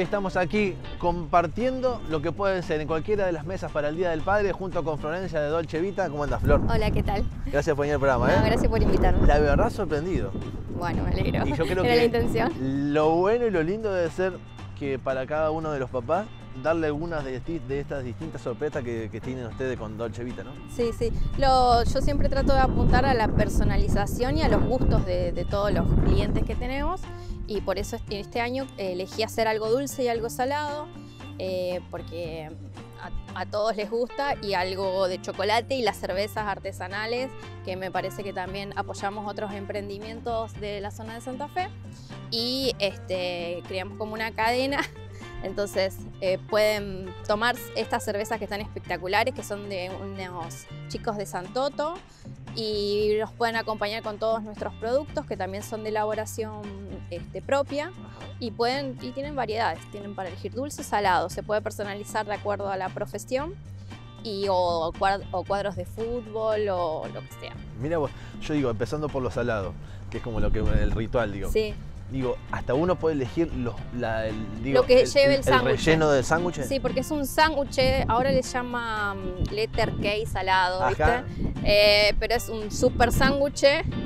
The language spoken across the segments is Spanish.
estamos aquí compartiendo lo que puede ser en cualquiera de las mesas para el Día del Padre junto con Florencia de Dolce Vita. ¿Cómo andas, Flor? Hola, ¿qué tal? Gracias por venir al programa. No, gracias por invitarme. La verdad, sorprendido. Bueno, me alegro. Y yo creo Era que la intención. lo bueno y lo lindo debe ser que para cada uno de los papás darle algunas de estas distintas sorpresas que tienen ustedes con Dolce Vita, ¿no? Sí, sí. Yo siempre trato de apuntar a la personalización y a los gustos de todos los clientes que tenemos, y por eso este año elegí hacer algo dulce y algo salado, porque a todos les gusta, y algo de chocolate y las cervezas artesanales, que me parece que también apoyamos otros emprendimientos de la zona de Santa Fe, y creamos como una cadena. Entonces pueden tomar estas cervezas que están espectaculares, que son de unos chicos de Santoto, y los pueden acompañar con todos nuestros productos, que también son de elaboración propia, y tienen variedades, tienen para elegir dulce o salado, se puede personalizar de acuerdo a la profesión, o cuadros de fútbol o lo que sea. Mira vos, yo digo, empezando por lo salado, que es como el ritual, digo. Sí. Digo, hasta uno puede elegir lo que lleve el sándwich. El relleno del sándwich. Sí, porque es un sándwich, ahora le llama letter cake salado, ¿viste? Pero es un súper sándwich.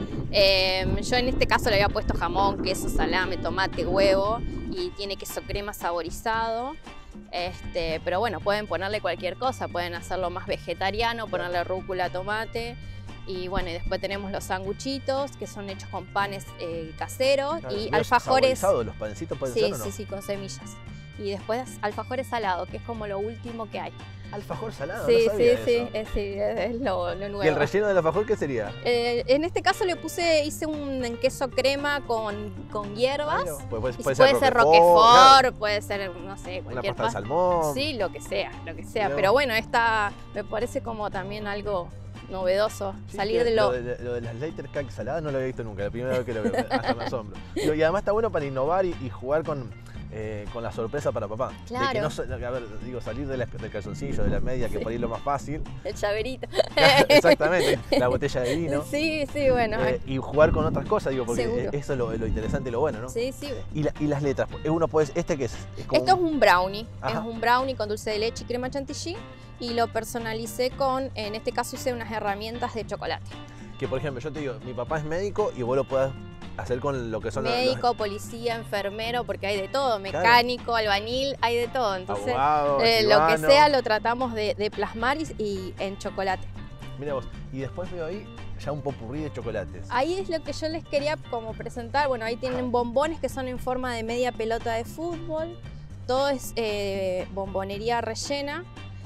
Yo en este caso le había puesto jamón, queso, salame, tomate, huevo, y tiene queso crema saborizado. Pero bueno, pueden ponerle cualquier cosa, pueden hacerlo más vegetariano, ponerle rúcula, tomate. Y bueno, y después tenemos los sanguchitos, que son hechos con panes caseros, claro, y alfajores. ¿Los panecitos pueden ser o no? Sí, sí, con semillas. Y después alfajores salados, que es como lo último que hay. ¿Alfajor salado? Sí, no sabía sí, eso. sí, es lo nuevo. ¿Y el relleno del alfajor qué sería? En este caso hice un queso crema con hierbas. Bueno, puede ser roquefort, claro. Puede ser, no sé, Una cualquier pasta de salmón. Sí, lo que sea. Pero bueno, esta me parece como también algo novedoso, sí, salir de lo de las later cake saladas no lo había visto nunca, la primera vez que lo veo, hasta me asombro. Y además está bueno para innovar y jugar con la sorpresa para papá. Claro. De que no, a ver, digo, salir del calzoncillo, de la media, que por ahí es lo más fácil. El llaverito. Exactamente, la botella de vino. Sí, sí, bueno. Y jugar con otras cosas, digo, porque seguro. Eso es lo interesante y lo bueno, ¿no? Sí, sí. Y las letras, uno puede, ¿qué es? Esto es un brownie. Ajá. Es un brownie con dulce de leche y crema chantilly, y lo personalicé en este caso hice unas herramientas de chocolate. Que por ejemplo, yo te digo, mi papá es médico y vos lo podés hacer con lo que son médico, policía, enfermero, porque hay de todo, mecánico, claro. Albañil, hay de todo. Entonces, abogado, lo que sea lo tratamos de plasmar y en chocolate. Mira vos, y después veo ahí ya un popurrí de chocolates. Ahí es lo que yo les quería como presentar. Bueno, ahí tienen bombones que son en forma de media pelota de fútbol. Todo es bombonería rellena.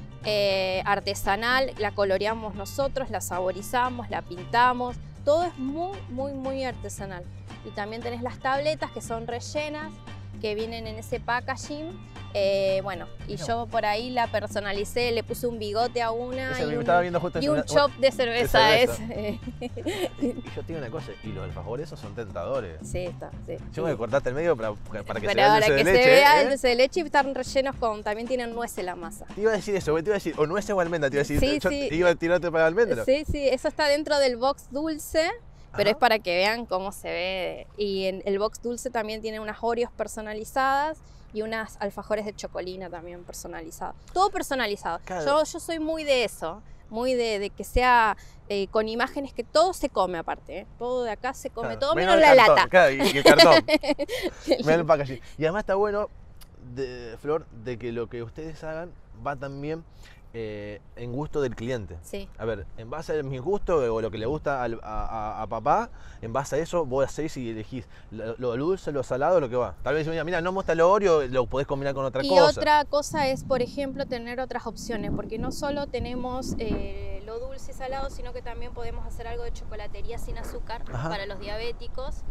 Artesanal, la coloreamos nosotros, la saborizamos, la pintamos, todo es muy, muy, muy artesanal. Y también tenés las tabletas que son rellenas, que vienen en ese packaging. Bueno, y yo por ahí la personalicé, le puse un bigote a una y un chop de cerveza. Y yo tengo una cosa, y los alfajores esos son tentadores. Sí, está. Sí, yo me cortaste el medio para que se vea el dulce de leche. Para que se vea el dulce de leche, y están rellenos también tienen nuez en la masa. Te iba a decir eso, te iba a decir, o nuez o almendra, te iba a decir, sí, yo iba a tirarte para el almendro. Sí, sí, eso está dentro del box dulce. Pero es para que vean cómo se ve. Y en el box dulce también tiene unas Oreos personalizadas y unas alfajores de chocolina también personalizadas. Todo personalizado. Claro. Yo soy muy de eso, muy de que sea con imágenes, que todo se come aparte. Todo de acá se come, claro. Todo menos la lata. Claro, y el cartón. Menos el packaging. Y además está bueno, Flor, de que lo que ustedes hagan va también en gusto del cliente. Sí. A ver, en base a mis gustos o lo que le gusta a papá, en base a eso vos hacés y elegís lo dulce, lo salado, lo que va. Tal vez mira, no me gusta lo Oreo, lo podés combinar con otra cosa. Y otra cosa es, por ejemplo, tener otras opciones, porque no solo tenemos lo dulce y salado, sino que también podemos hacer algo de chocolatería sin azúcar. Ajá. Para los diabéticos.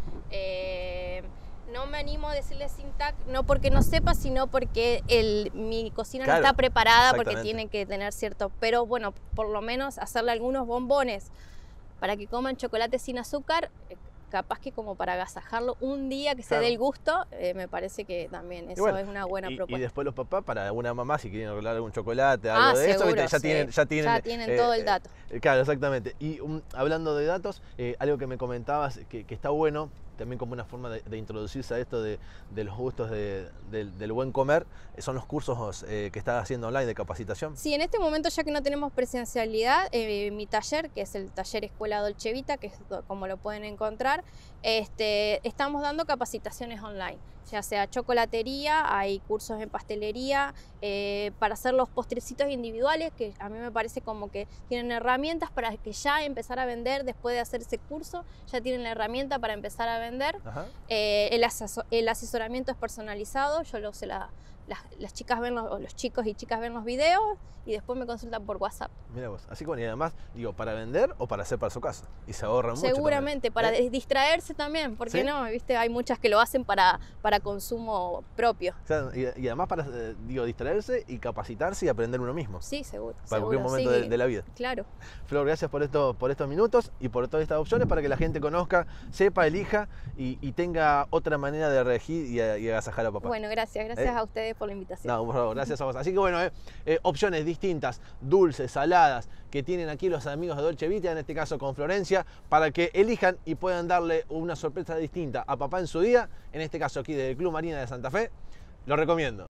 No me animo a decirle sin TAC, no porque no sepa, sino porque mi cocina claro, no está preparada, porque tiene que tener cierto... Pero bueno, por lo menos hacerle algunos bombones para que coman chocolate sin azúcar, capaz que como para agasajarlo un día que claro. Se dé el gusto, me parece que también eso es una buena propuesta. Y después los papás, para alguna mamá, si quieren arreglar algún chocolate, algo de seguro, eso, ya tienen todo el dato. Claro, exactamente. Y hablando de datos, algo que me comentabas que está bueno también como una forma de introducirse a esto de los gustos del buen comer, son los cursos que estás haciendo online de capacitación. Sí, en este momento, ya que no tenemos presencialidad, mi taller, que es el taller Escuela Dolce Vita, que es como lo pueden encontrar, estamos dando capacitaciones online, ya sea chocolatería, hay cursos en pastelería, para hacer los postrecitos individuales, que a mí me parece como que tienen herramientas para que ya empezar a vender después de hacer ese curso, ya tienen la herramienta para empezar a vender. El asesoramiento es personalizado, yo lo sé, las chicas ven los chicos y chicas ven los videos y después me consultan por WhatsApp. Mira vos, así como, y además, digo, para vender o para hacer para su casa. Y se ahorra mucho. Seguramente, también. para distraerse también, porque ¿Sí? no, viste, hay muchas que lo hacen para consumo propio. O sea, y además para, digo, distraerse y capacitarse y aprender uno mismo. Sí, seguro. Para cualquier momento sí, de la vida. Claro. Flor, gracias por estos minutos y por todas estas opciones para que la gente conozca, sepa, elija y tenga otra manera de regir y agasajar a papá. Bueno, gracias a ustedes por la invitación. No, por favor, gracias a vos. Así que bueno, opciones distintas, dulces, saladas, que tienen aquí los amigos de Dolce Vita, en este caso con Florencia, para que elijan y puedan darle una sorpresa distinta a papá en su día, en este caso aquí del Club Marina de Santa Fe. Lo recomiendo.